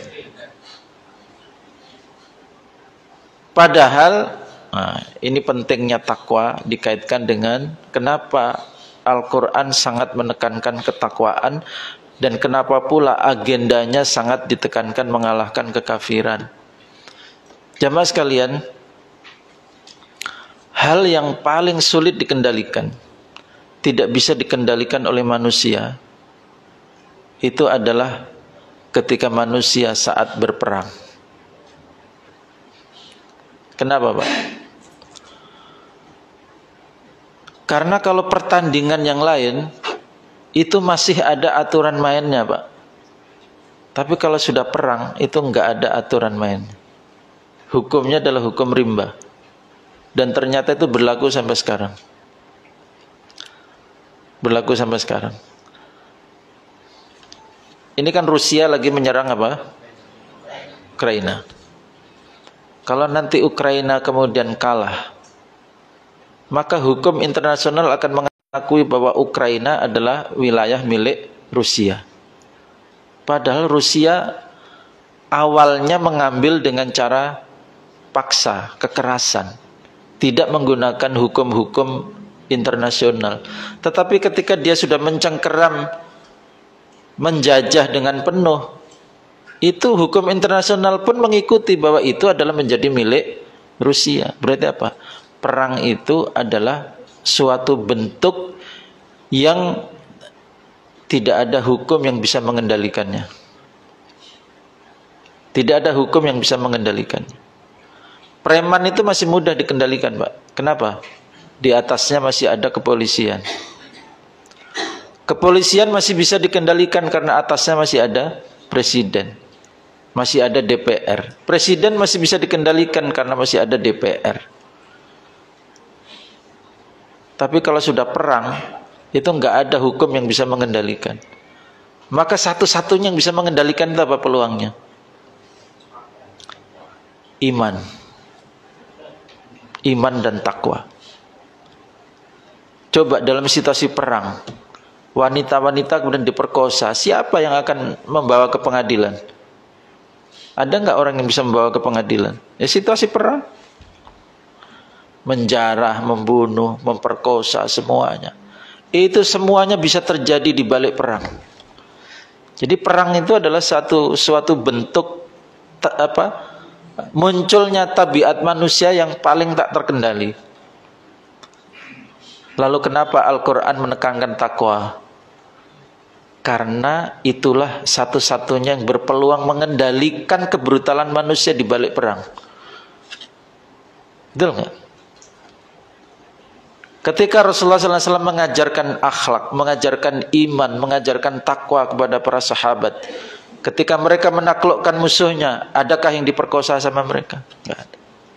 Padahal, nah, ini pentingnya takwa dikaitkan dengan kenapa Al-Quran sangat menekankan ketakwaan dan kenapa pula agendanya sangat ditekankan mengalahkan kekafiran. Jamaah sekalian, hal yang paling sulit dikendalikan, tidak bisa dikendalikan oleh manusia, itu adalah ketika manusia saat berperang. Kenapa, Pak? Karena kalau pertandingan yang lain itu masih ada aturan mainnya, Pak. Tapi kalau sudah perang, itu nggak ada aturan main. Hukumnya adalah hukum rimba. Dan ternyata itu berlaku sampai sekarang. Berlaku sampai sekarang. Ini kan Rusia lagi menyerang apa? Ukraina. Kalau nanti Ukraina kemudian kalah, maka hukum internasional akan mengakui bahwa Ukraina adalah wilayah milik Rusia. Padahal Rusia awalnya mengambil dengan cara paksa, kekerasan, tidak menggunakan hukum-hukum internasional. Tetapi ketika dia sudah mencengkeram, menjajah dengan penuh, itu hukum internasional pun mengikuti bahwa itu adalah menjadi milik Rusia. Berarti apa? Perang itu adalah suatu bentuk yang tidak ada hukum yang bisa mengendalikannya. Tidak ada hukum yang bisa mengendalikannya. Preman itu masih mudah dikendalikan, Pak. Kenapa? Di atasnya masih ada kepolisian. Kepolisian masih bisa dikendalikan karena atasnya masih ada presiden. Masih ada D P R. Presiden masih bisa dikendalikan karena masih ada D P R. Tapi kalau sudah perang, itu nggak ada hukum yang bisa mengendalikan. Maka satu-satunya yang bisa mengendalikan itu apa peluangnya? Iman. Iman dan takwa. Coba dalam situasi perang, wanita-wanita kemudian diperkosa, siapa yang akan membawa ke pengadilan? Ada nggak orang yang bisa membawa ke pengadilan? Ya situasi perang. Menjarah, membunuh, memperkosa, semuanya. Itu semuanya bisa terjadi di balik perang. Jadi perang itu adalah satu suatu bentuk ta, apa? munculnya tabiat manusia yang paling tak terkendali. Lalu kenapa Al-Quran menekankan takwa? Karena itulah satu-satunya yang berpeluang mengendalikan kebrutalan manusia di balik perang. Betul nggak? Ketika Rasulullah shallallahu alaihi wasallam mengajarkan akhlak, mengajarkan iman, mengajarkan takwa kepada para sahabat, ketika mereka menaklukkan musuhnya, adakah yang diperkosa sama mereka? Nggak ada.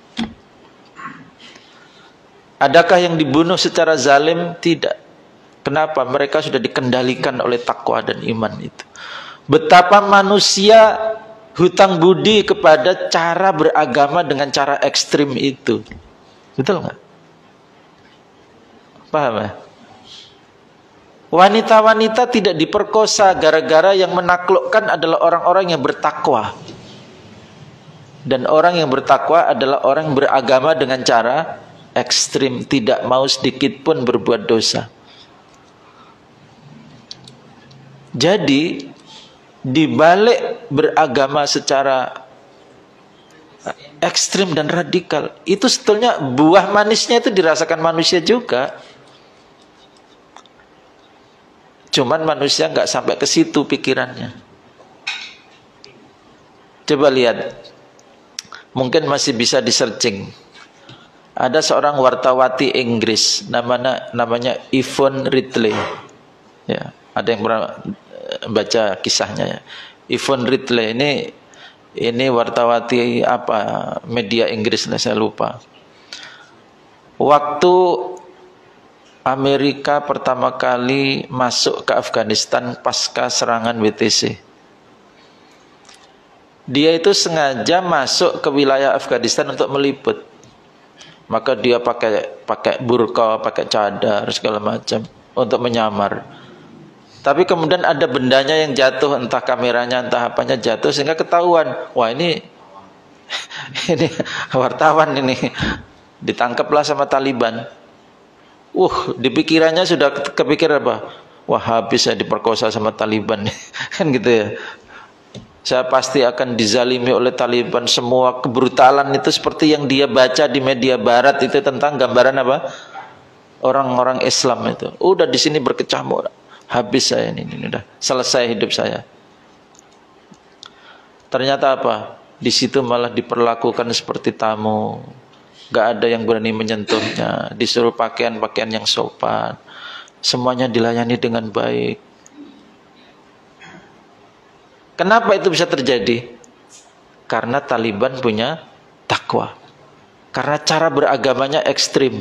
Adakah yang dibunuh secara zalim? Tidak. Kenapa? Mereka sudah dikendalikan oleh takwa dan iman itu. Betapa manusia hutang budi kepada cara beragama dengan cara ekstrim itu. Betul nggak? Paham ya? Wanita-wanita tidak diperkosa gara-gara yang menaklukkan adalah orang-orang yang bertakwa. Dan orang yang bertakwa adalah orang yang beragama dengan cara ekstrim, tidak mau sedikit pun berbuat dosa. Jadi di balik beragama secara ekstrim dan radikal, itu sebetulnya buah manisnya itu dirasakan manusia juga. Cuman manusia nggak sampai ke situ pikirannya. Coba lihat, mungkin masih bisa di searching. Ada seorang wartawati Inggris, namanya namanya Yvonne Ridley. Ya, ada yang pernah baca kisahnya ya. Yvonne Ridley ini ini wartawati apa media Inggris, saya lupa. Waktu Amerika pertama kali masuk ke Afghanistan pasca serangan W T C, dia itu sengaja masuk ke wilayah Afghanistan untuk meliput. Maka dia pakai pakai burqa, pakai cadar segala macam untuk menyamar. Tapi kemudian ada bendanya yang jatuh, entah kameranya, entah apanya jatuh, sehingga ketahuan, wah ini ini wartawan ini, ditangkaplah sama Taliban. Uh, di pikirannya sudah kepikir apa? Wah, habis saya diperkosa sama Taliban, kan gitu ya. Saya pasti akan dizalimi oleh Taliban. Semua kebrutalan itu seperti yang dia baca di media Barat itu tentang gambaran apa? Orang-orang Islam itu. Udah di sini berkecamuk. Habis saya ini, ini udah selesai hidup saya. Ternyata apa? Di situ malah diperlakukan seperti tamu. Gak ada yang berani menyentuhnya. Disuruh pakaian-pakaian yang sopan. Semuanya dilayani dengan baik. Kenapa itu bisa terjadi? Karena Taliban punya takwa. Karena cara beragamanya ekstrim.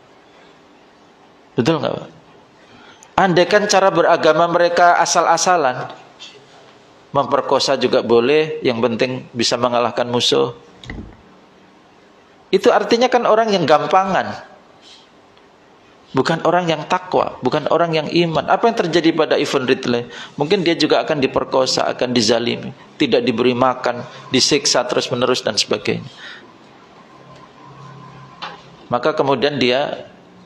Betul nggak Pak? Andaikan cara beragama mereka asal-asalan, memperkosa juga boleh, yang penting bisa mengalahkan musuh. Itu artinya kan orang yang gampangan, bukan orang yang takwa, bukan orang yang iman. Apa yang terjadi pada Yvonne Ridley? Mungkin dia juga akan diperkosa, akan dizalimi, tidak diberi makan, disiksa terus-menerus dan sebagainya. Maka kemudian dia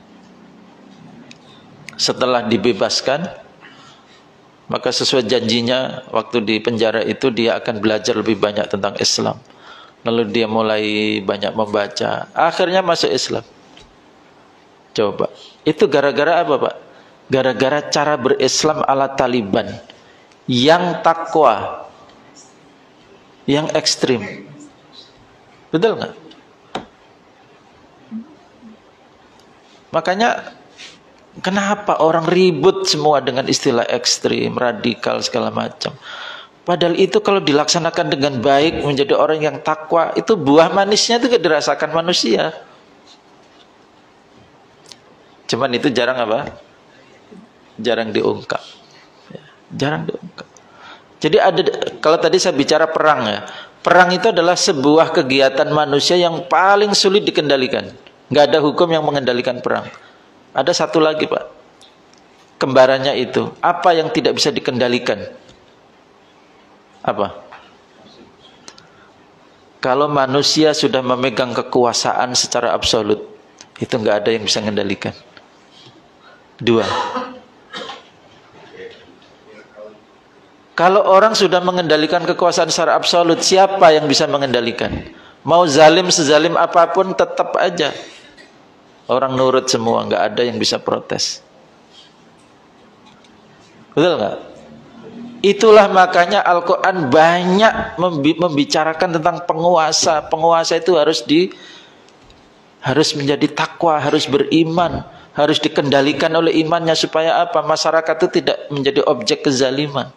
setelah dibebaskan, maka sesuai janjinya waktu di penjara itu dia akan belajar lebih banyak tentang Islam. Lalu dia mulai banyak membaca, akhirnya masuk Islam. Coba, itu gara-gara apa Pak? Gara-gara cara berislam ala Taliban yang takwa, yang ekstrim. Betul nggak? Makanya kenapa orang ribut semua dengan istilah ekstrim, radikal, segala macam. Padahal itu kalau dilaksanakan dengan baik, menjadi orang yang takwa, itu buah manisnya itu dirasakan manusia. Cuman itu jarang apa? Jarang diungkap. Jarang diungkap. Jadi ada, kalau tadi saya bicara perang ya, perang itu adalah sebuah kegiatan manusia yang paling sulit dikendalikan. Nggak ada hukum yang mengendalikan perang. Ada satu lagi Pak, kembarannya itu, apa yang tidak bisa dikendalikan? Apa? Kalau manusia sudah memegang kekuasaan secara absolut, itu nggak ada yang bisa mengendalikan. Dua. Kalau orang sudah mengendalikan kekuasaan secara absolut, siapa yang bisa mengendalikan? Mau zalim sezalim apapun tetap aja orang nurut semua, nggak ada yang bisa protes. Betul nggak? Itulah makanya Al-Quran banyak membicarakan tentang penguasa. Penguasa itu harus di harus menjadi takwa, harus beriman, harus dikendalikan oleh imannya supaya apa? Masyarakat itu tidak menjadi objek kezaliman.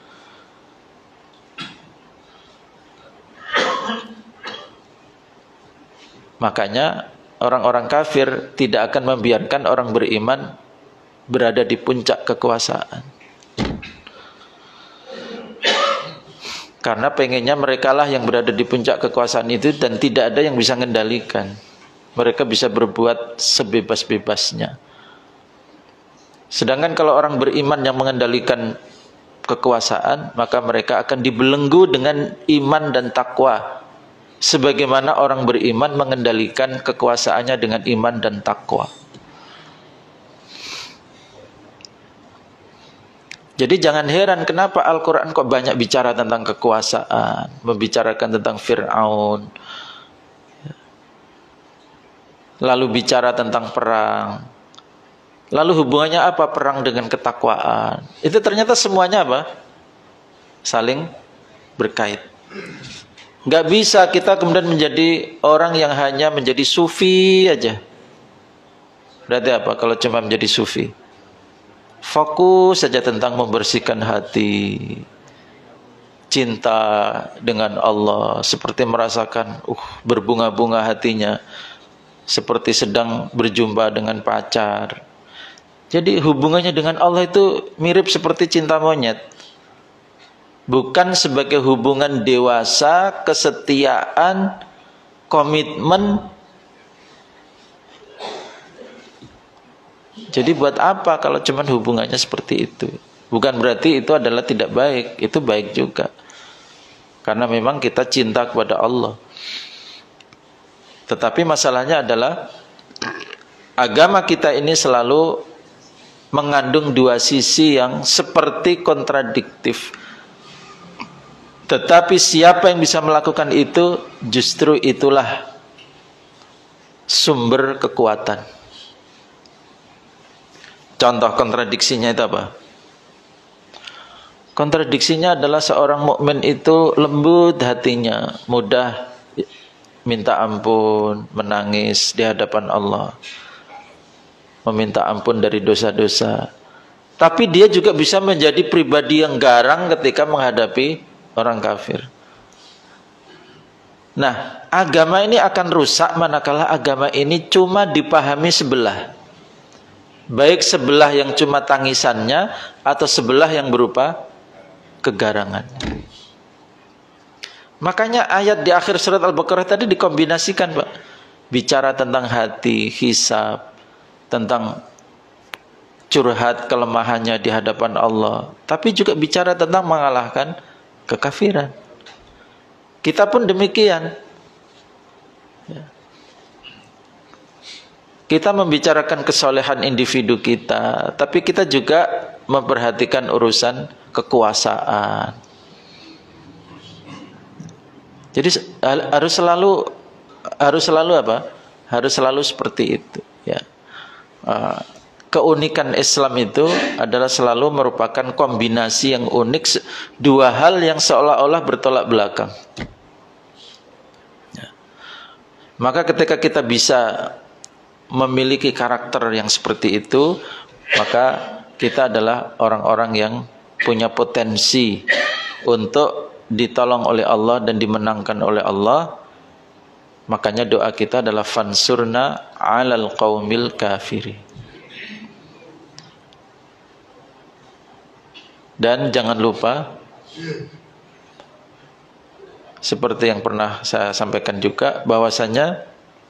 Makanya orang-orang kafir tidak akan membiarkan orang beriman berada di puncak kekuasaan. Karena pengennya merekalah yang berada di puncak kekuasaan itu dan tidak ada yang bisa mengendalikan. Mereka bisa berbuat sebebas-bebasnya. Sedangkan kalau orang beriman yang mengendalikan kekuasaan, maka mereka akan dibelenggu dengan iman dan takwa. Sebagaimana orang beriman mengendalikan kekuasaannya dengan iman dan takwa. Jadi jangan heran kenapa Al-Quran kok banyak bicara tentang kekuasaan, membicarakan tentang Fir'aun, lalu bicara tentang perang. Lalu hubungannya apa perang dengan ketakwaan? Itu ternyata semuanya apa? Saling berkait. Nggak bisa kita kemudian menjadi orang yang hanya menjadi sufi aja. Berarti apa kalau cuma menjadi sufi? Fokus saja tentang membersihkan hati, cinta dengan Allah, seperti merasakan uh berbunga-bunga hatinya, seperti sedang berjumpa dengan pacar. Jadi hubungannya dengan Allah itu mirip seperti cinta monyet. Bukan sebagai hubungan dewasa, kesetiaan, komitmen. Jadi buat apa kalau cuman hubungannya seperti itu? Bukan berarti itu adalah tidak baik, itu baik juga. Karena memang kita cinta kepada Allah. Tetapi masalahnya adalah agama kita ini selalu mengandung dua sisi yang seperti kontradiktif. Tetapi siapa yang bisa melakukan itu, justru itulah sumber kekuatan. Contoh kontradiksinya itu apa? Kontradiksinya adalah seorang mukmin itu lembut hatinya, mudah minta ampun, menangis di hadapan Allah, meminta ampun dari dosa-dosa. Tapi dia juga bisa menjadi pribadi yang garang ketika menghadapi orang kafir. Nah, agama ini akan rusak manakala agama ini cuma dipahami sebelah. Baik sebelah yang cuma tangisannya atau sebelah yang berupa kegarangan. Makanya ayat di akhir surat Al-Baqarah tadi dikombinasikan, Pak. Bicara tentang hati, hisab, tentang curhat kelemahannya di hadapan Allah, tapi juga bicara tentang mengalahkan kekafiran. Kita pun demikian. Kita membicarakan kesolehan individu kita, tapi kita juga memperhatikan urusan kekuasaan. Jadi harus selalu harus selalu apa? Harus selalu seperti itu. Ya. Keunikan Islam itu adalah selalu merupakan kombinasi yang unik, dua hal yang seolah-olah bertolak belakang. Ya. Maka ketika kita bisa memiliki karakter yang seperti itu, maka kita adalah orang-orang yang punya potensi untuk ditolong oleh Allah dan dimenangkan oleh Allah. Makanya doa kita adalah fansurna 'alal qaumil kafirin. Dan jangan lupa, seperti yang pernah saya sampaikan juga, bahwasanya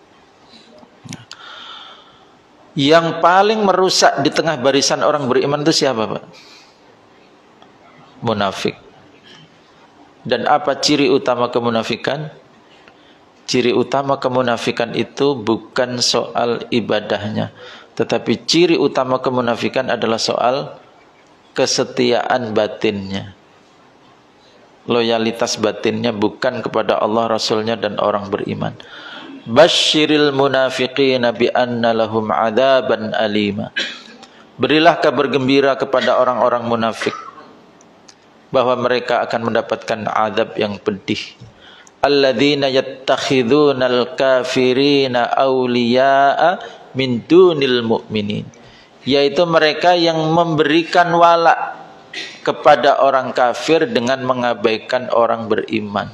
yang paling merusak di tengah barisan orang beriman itu siapa, Pak? Munafik. Dan apa ciri utama kemunafikan? Ciri utama kemunafikan itu bukan soal ibadahnya, tetapi ciri utama kemunafikan adalah soal kesetiaan batinnya, loyalitas batinnya bukan kepada Allah, Rasulnya, dan orang beriman. Basyiril munafiqina bi anna lahum adzaban alima. Berilah kabar gembira kepada orang-orang munafik bahwa mereka akan mendapatkan azab yang pedih. Alladzina yattakhidunal kafirina awliya'a min dunil mu'minin. Yaitu mereka yang memberikan wala kepada orang kafir dengan mengabaikan orang beriman.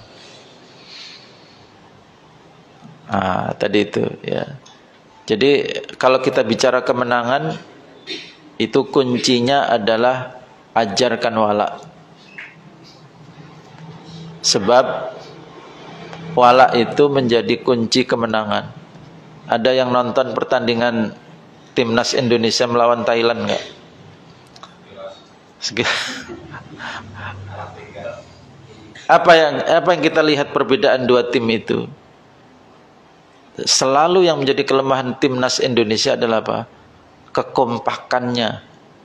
Ah, tadi itu ya. Jadi kalau kita bicara kemenangan, itu kuncinya adalah ajarkan wala. Sebab wala itu menjadi kunci kemenangan. Ada yang nonton pertandingan Timnas Indonesia melawan Thailand enggak? Apa yang apa yang kita lihat perbedaan dua tim itu? Selalu yang menjadi kelemahan Timnas Indonesia adalah apa? Kekompakannya.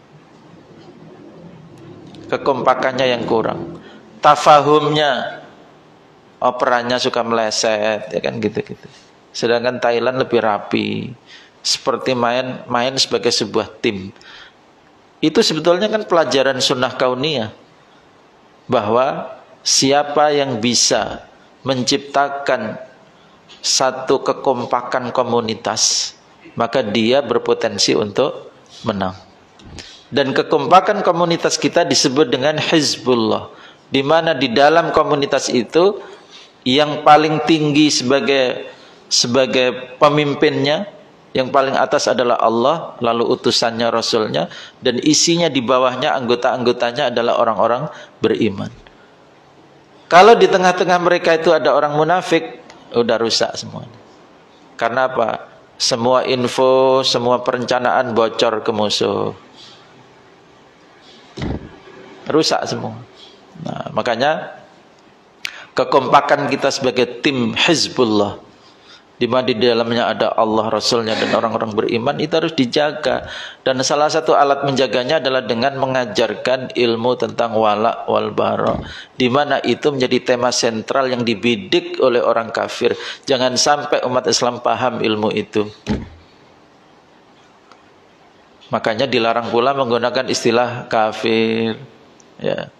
Kekompakannya yang kurang. Tafahumnya. Operannya suka meleset, ya kan gitu-gitu. Sedangkan Thailand lebih rapi. Seperti main main sebagai sebuah tim. Itu sebetulnya kan pelajaran sunnah kauniyah, bahwa siapa yang bisa menciptakan satu kekompakan komunitas, maka dia berpotensi untuk menang. Dan kekompakan komunitas kita disebut dengan Hizbullah, di mana di dalam komunitas itu yang paling tinggi sebagai sebagai pemimpinnya, yang paling atas adalah Allah, lalu utusannya, Rasulnya, dan isinya di bawahnya anggota-anggotanya adalah orang-orang beriman. Kalau di tengah-tengah mereka itu ada orang munafik, udah rusak semua. Karena apa? Semua info, semua perencanaan bocor ke musuh. Rusak semua. Nah, makanya kekompakan kita sebagai tim Hizbullah, di mana di dalamnya ada Allah, Rasulnya, dan orang-orang beriman, itu harus dijaga. Dan salah satu alat menjaganya adalah dengan mengajarkan ilmu tentang wala wal bara, di mana itu menjadi tema sentral yang dibidik oleh orang kafir. Jangan sampai umat Islam paham ilmu itu. Makanya dilarang pula menggunakan istilah kafir, ya.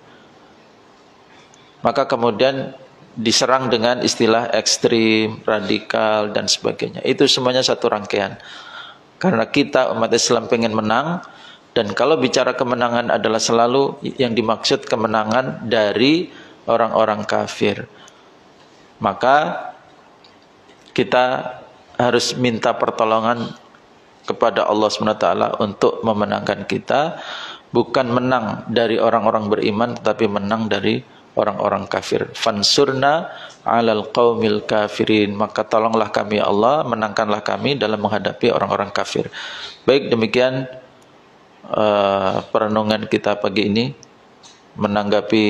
Maka kemudian diserang dengan istilah ekstrim, radikal, dan sebagainya. Itu semuanya satu rangkaian. Karena kita umat Islam pengen menang, dan kalau bicara kemenangan adalah selalu yang dimaksud kemenangan dari orang-orang kafir. Maka kita harus minta pertolongan kepada Allah subhanahu wa taala untuk memenangkan kita, bukan menang dari orang-orang beriman tetapi menang dari orang-orang kafir. Fansurna 'alal qaumil kafirin, maka tolonglah kami ya Allah, menangkanlah kami dalam menghadapi orang-orang kafir. Baik, demikian uh, perenungan kita pagi ini menanggapi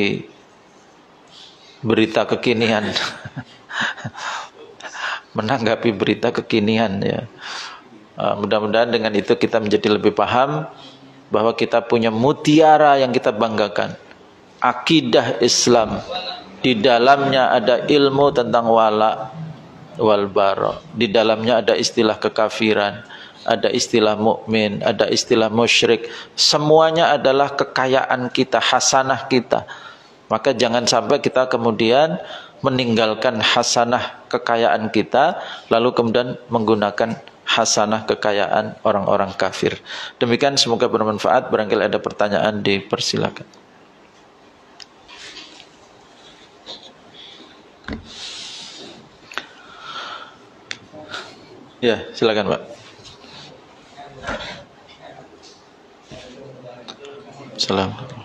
berita kekinian. menanggapi berita kekinian ya. Uh, mudah-mudahan dengan itu kita menjadi lebih paham bahwa kita punya mutiara yang kita banggakan, akidah Islam. Di dalamnya ada ilmu tentang wala wal bara. Di dalamnya ada istilah kekafiran, ada istilah mukmin, ada istilah musyrik. Semuanya adalah kekayaan kita, hasanah kita. Maka jangan sampai kita kemudian meninggalkan hasanah kekayaan kita lalu kemudian menggunakan hasanah kekayaan orang-orang kafir. Demikian, semoga bermanfaat. Barangkali ada pertanyaan, dipersilakan. Ya, silakan Pak. Assalamualaikum.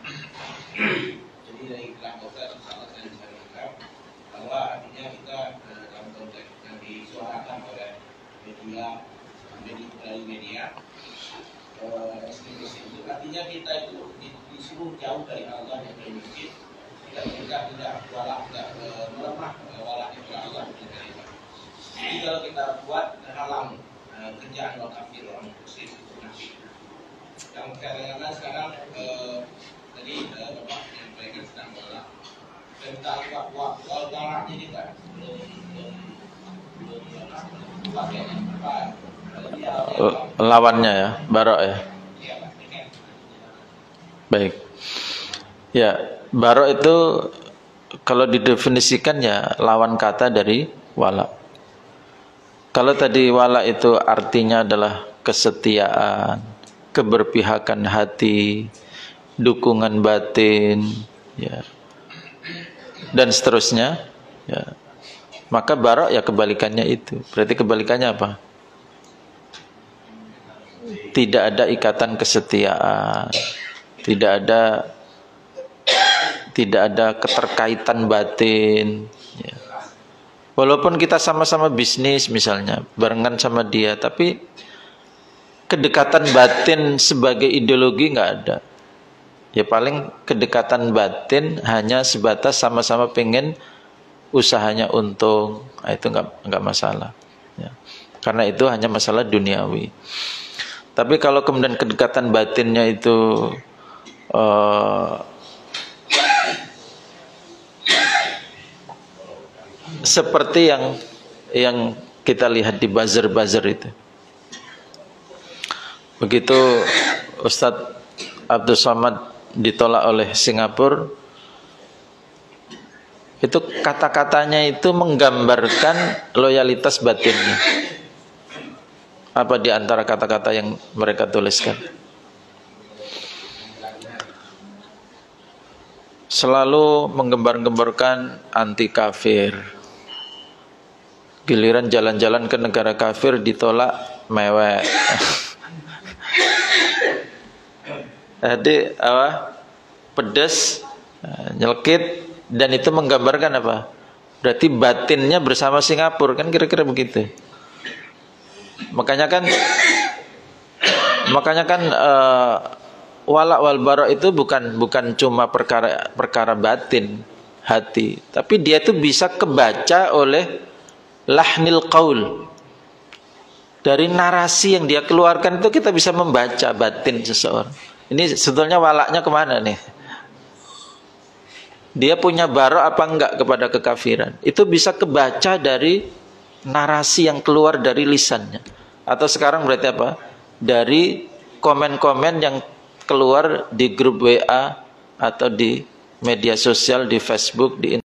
Jadi dari kelompok saya sama saya bisa menganggap bahwa artinya kita dalam konteks yang disuarakan oleh media, media dari media ekstremis itu artinya kita itu disuruh jauh dari Allah yang dari masjid, tidak tidak tidak wala tidak melemah wala kepada Allah. Jadi kalau kita buat halang uh, kerjaan orang kafir, orang muslim, munafik. Yang kadang-kadang sekarang uh, tadi uh, Bapak menyampaikan sedang menolak tentang bahwa darah ini kan belum belum belum pakai apa lawannya ya, barok ya. Baik. Ya, barok itu kalau didefinisikan ya lawan kata dari wala. Kalau tadi wala itu artinya adalah kesetiaan, keberpihakan hati, dukungan batin, ya, dan seterusnya, ya. Maka barok ya kebalikannya itu. Berarti kebalikannya apa? Tidak ada ikatan kesetiaan, tidak ada tidak ada keterkaitan batin, ya. Walaupun kita sama-sama bisnis misalnya, barengan sama dia, tapi kedekatan batin sebagai ideologi nggak ada. Ya paling kedekatan batin hanya sebatas sama-sama pengen usahanya untung, nah, itu nggak nggak masalah. Ya. Karena itu hanya masalah duniawi. Tapi kalau kemudian kedekatan batinnya itu uh, seperti yang yang kita lihat di buzzer-buzzer itu. Begitu Ustadz Abdul Somad ditolak oleh Singapura, itu kata-katanya itu menggambarkan loyalitas batinnya. Apa di antara kata-kata yang mereka tuliskan? Selalu menggembar-gemborkan anti kafir. Giliran jalan-jalan ke negara kafir ditolak mewek. Jadi apa? Pedas, nyelkit, dan itu menggambarkan apa? Berarti batinnya bersama Singapura, kan kira-kira begitu. Makanya kan, makanya kan uh, wala wal bara itu bukan bukan cuma perkara perkara batin hati, tapi dia itu bisa kebaca oleh lahnil qaul. Dari narasi yang dia keluarkan itu kita bisa membaca batin seseorang. Ini sebetulnya walaknya kemana nih? Dia punya barok apa enggak kepada kekafiran? Itu bisa kebaca dari narasi yang keluar dari lisannya. Atau sekarang berarti apa? Dari komen-komen yang keluar di grup W A atau di media sosial, di Facebook, di